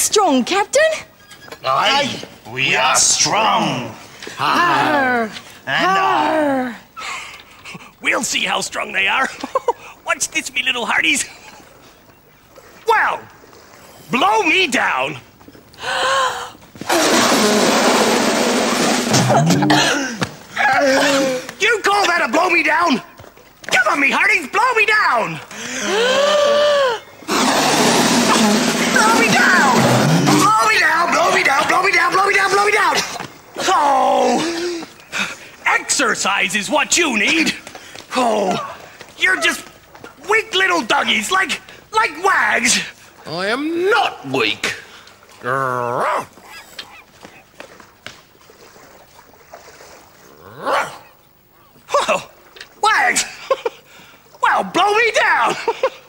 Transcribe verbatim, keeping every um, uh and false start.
strong, Captain. Aye, we are strong. Arr. And Arr. We'll see how strong they are. Watch this, me little hearties. Well, blow me down. You call that a blow me down? Come on, me hearties, blow me down. Blow me down. Blow me down, blow me down, blow me down, blow me down, blow me down. Oh, exercise is what you need. Oh, you're just weak little doggies, like, like wags. I am not weak. Well, wags. Well, blow me down.